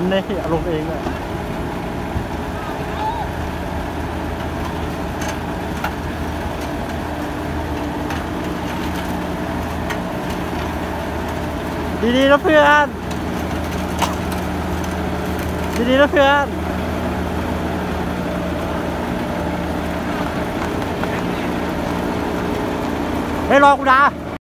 นี่ลงเองเลยดีๆนะเพื่อนดีๆนะเพื่อนเฮ้ยรอกูนะ